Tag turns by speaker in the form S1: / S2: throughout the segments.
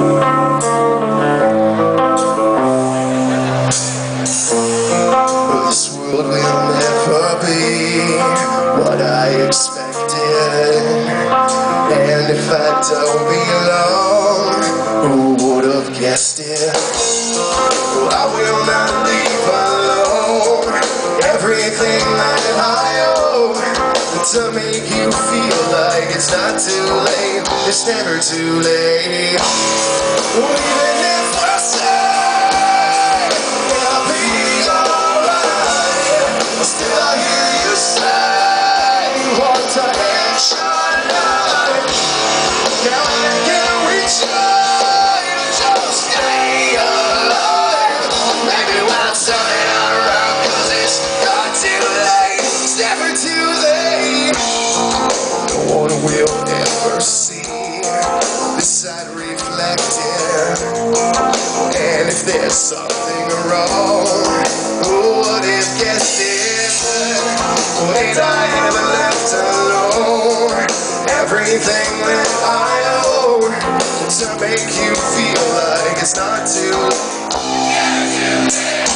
S1: This world will never be what I expected, and if I don't belong, who would have guessed it? I will not leave alone everything that I owe to make you feel like it's not too late. It's never too late. Even if I say I'll be alright, still I hear you say you want to end your life. Now I can't reach you, just stay alive. Maybe when I'm turning around, 'cause it's not too late. It's never too late. No one will ever see this side reflected, and if there's something wrong, who would have guessed it? Would I ever left alone everything that I owe to make you feel like it's not too late?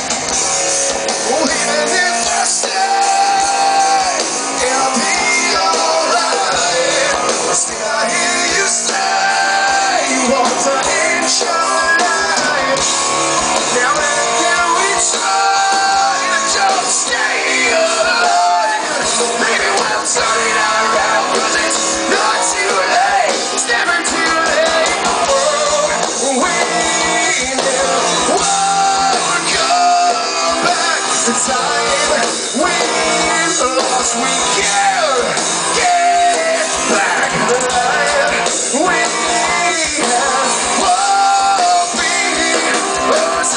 S1: Even if I stay, it'll be alright. Still I hear you say you want to end your life. Now and again we try to just stay alive. Maybe when I'm turning around, 'cause it's not too late. It's never too late. We never come back. The time we lost, we can't get back. The life we have won't be ours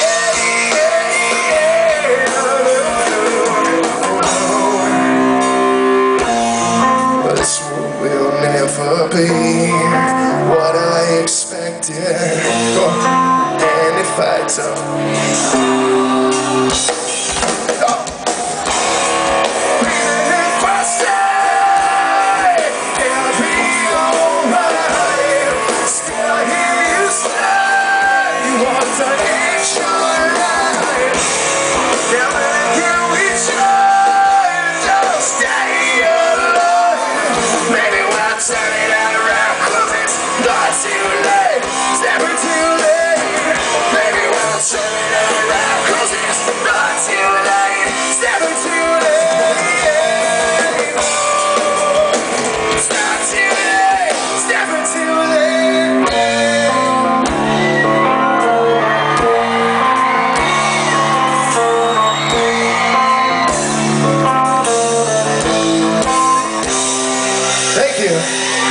S1: again. But this world will never be what I expected, and if I don't Thank you.